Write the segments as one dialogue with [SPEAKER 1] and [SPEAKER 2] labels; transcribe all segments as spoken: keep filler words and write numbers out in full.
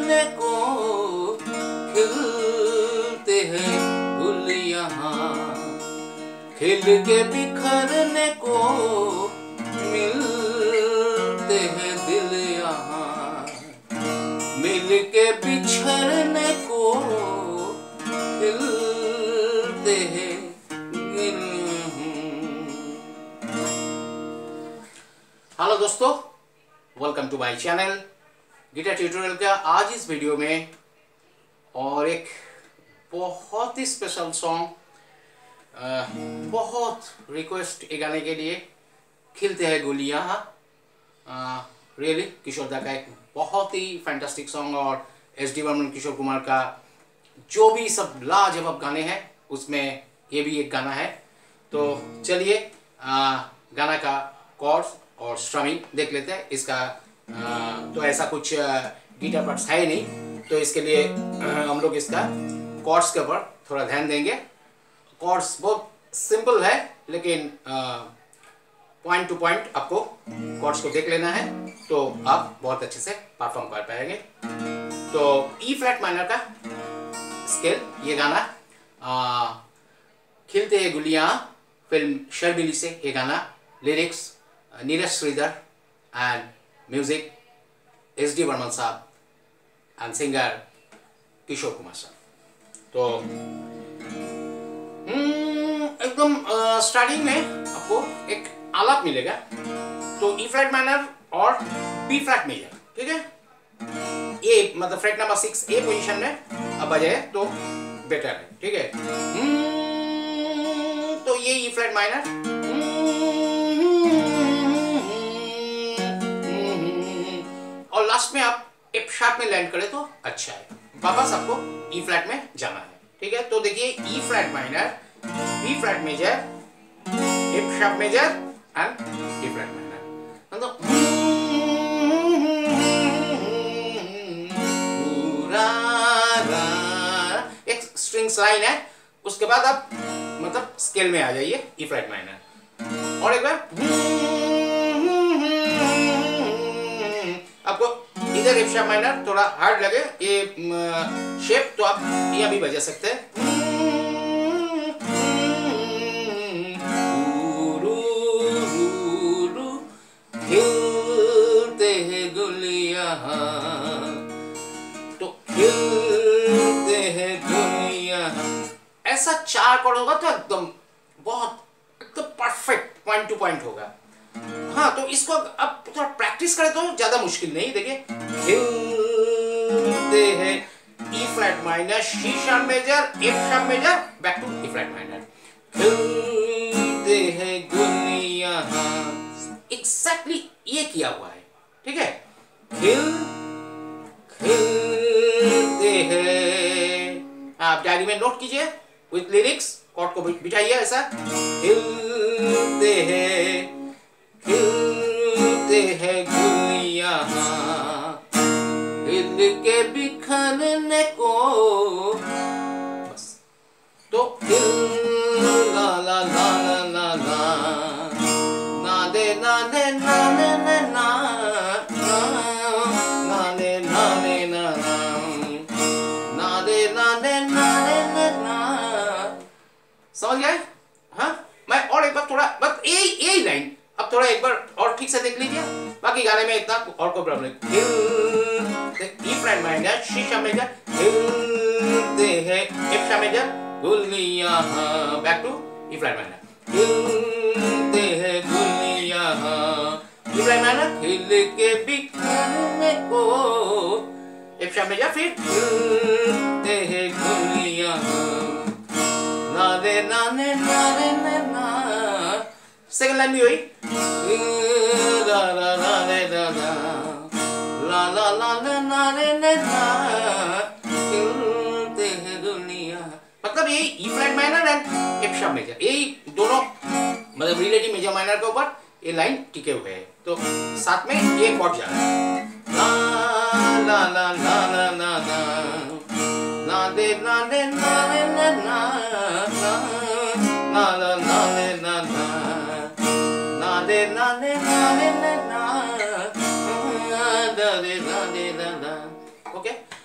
[SPEAKER 1] बिखरने को खिलते हैं गुल यहाँ, खिल के बिखरने को मिलते हैं दिल यहाँ, मिल के बिछड़ने को खिलते हैं दिल। हेलो दोस्तों, welcome to my channel guitar tutorial का आज इस वीडियो में और एक बहुत ही स्पेशल सॉन्ग, बहुत रिक्वेस्ट ये गाने के लिए, खिलते हैं गुलियाँ। रियली किशोर दा का एक बहुत ही फैंटास्टिक सॉन्ग और एस डी बर्मन किशोर कुमार का जो भी सब लाजवाब गाने हैं उसमें ये भी एक गाना है। तो चलिए गाना का कॉर्ड्स और स्ट्रमिंग देख लेते हैं। इसका आ, तो ऐसा कुछ गिटार पार्ट्स है नहीं, तो इसके लिए आ, हम लोग इसका कॉर्ड्स के ऊपर थोड़ा ध्यान देंगे। कॉर्ड्स बहुत सिंपल है, लेकिन पॉइंट टू पॉइंट आपको कॉर्ड्स को देख लेना है तो आप बहुत अच्छे से परफॉर्म कर पाएंगे। तो ई फ्लैट माइनर का स्केल ये गाना, आ, खिलते हैं गुलियाँ फिल्म शर्मिली से ये गाना, lyrics Neeraj Shridhar and music S D Burman साहब एंड सिंगर किशोर कुमार साहब। तो एकदम स्टार्टिंग में आपको एक आलाप मिलेगा, तो ई फ्लैट माइनर और बी फ्लैट मेजर, ठीक है। ए मतलब फ्रेट नंबर सिक्स ए पोजीशन में अब बजाए तो बेटर है, ठीक है। तो ये ई फ्लैट माइनर और लास्ट में आप एफ शार्प में लैंड करें तो अच्छा है। वापस आपको ई फ्लैट में जाना है, ठीक है। तो देखिए E flat minor, B flat major, F sharp major and D flat minor. मतलब एक स्ट्रिंग्स लाइन है, उसके बाद आप मतलब स्केल में आ जाइए ई फ्लैट माइनर। और एक बार आपको इधर एफ शार्प माइनर थोड़ा हार्ड लगे ये शेप, तो आप यहाँ भी बजा सकते हैं। खिलते हैं गुलियाँ, तो खिलते हैं गुलियाँ, ऐसा चार कॉर्ड होगा तो एकदम बहुत एकदम परफेक्ट पॉइंट टू पॉइंट होगा। हाँ, तो इसको अब थोड़ा प्रैक्टिस करें तो ज्यादा मुश्किल नहीं। देखिए खिलते हैं E flat minor, C sharp major, F sharp major, back to E flat minor, खिलते हैं गुलियाँ। एग्जैक्टली ये किया हुआ है, ठीक है। खिल खिलते हैं, आप डायरी में नोट कीजिए विथ लिरिक्स, कॉर्ड को बिठाइए ऐसा, खिलते हैं खिलते हैं गुलियाँ, खिल के बिखरने को, बस। तो खिल ला ला ला ला ला ला, ना दे ना दे ना दे ना ना ना दे ना दे ना ना दे ना दे ना दे ना। समझ गए? हाँ, मैं और एक बार थोड़ा बस ए ए लाइन अब थोड़ा एक बार और ठीक से देख लीजिए, बाकी गाने में इतना और कोई प्रॉब्लम नहीं। E flat minor, C sharp major, खिलते हैं एफ शार्प मेजर गुलियाँ, back to E flat minor, खिलते हैं गुलियाँ, ई फ्लैट माइनर, खिल के बिखरने को, एफ शार्प मेजर, फिर खिलते हैं गुलियाँ, ना दे ना दे ना दे ना। सेकंड लाइन भी हुई, ला ला ला ला ला ला ला ला ला ला ला, खिलते हैं दुनिया। मतलब ये E flat minor and F sharp major, यही दोनों मतलब रिलेटिव मेजर माइनर के ऊपर ये लाइन टिके हुए हैं। तो साथ में ये कॉर्ड जा रहा है, ला ला ला ला ला ला ला ना दे ना दे ना दे ना ना ना ना ना दे ना ना ना दे ना दे ना दे ना ना दे ना दे ना। ओके,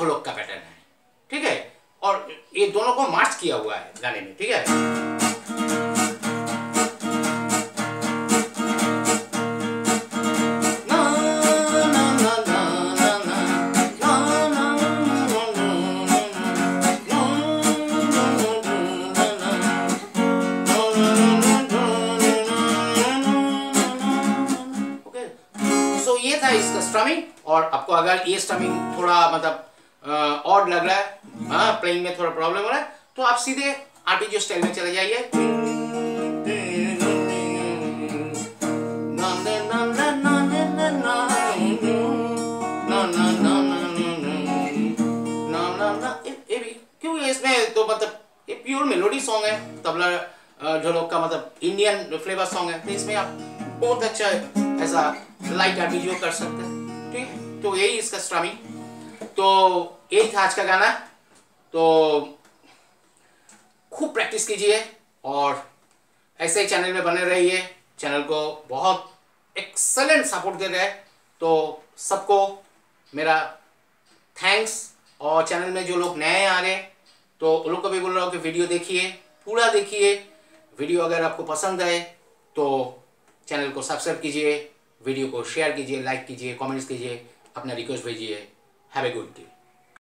[SPEAKER 1] ढोलक का पैटर्न है, ठीक है, और ये दोनों को मार्च किया हुआ है गाने में, ठीक है। ये था इसका स्ट्रमिंग। और आपको अगर ये स्ट्रमिंग थोड़ा मतलब ऑड लग रहा है, हाँ प्लेइंग में थोड़ा प्रॉब्लम हो रहा है, तो आप सीधे आर्पेजियो स्टाइल में चले जाइए। क्योंकि इसमें तो मतलब ये प्योर मेलोडी सॉन्ग है, तबला ढोलक का मतलब इंडियन फ्लेवर सॉन्ग है, तो इसमें आप बहुत अच्छा ऐसा लाइट आर्पेजियो कर सकते हैं, ठीक है। तो यही इसका स्ट्रमिंग। तो यही था आज का गाना। तो खूब प्रैक्टिस कीजिए और ऐसे ही चैनल में बने रहिए। चैनल को बहुत एक्सलेंट सपोर्ट दे रहे हैं, तो सबको मेरा थैंक्स। और चैनल में जो लोग नए आ रहे हैं तो उन लोग को भी बोल रहा हूँ कि वीडियो देखिए, पूरा देखिए। वीडियो अगर आपको पसंद आए तो चैनल को सब्सक्राइब कीजिए, वीडियो को शेयर कीजिए, लाइक कीजिए, कमेंट्स कीजिए, अपना रिक्वेस्ट भेजिए। Have a good day.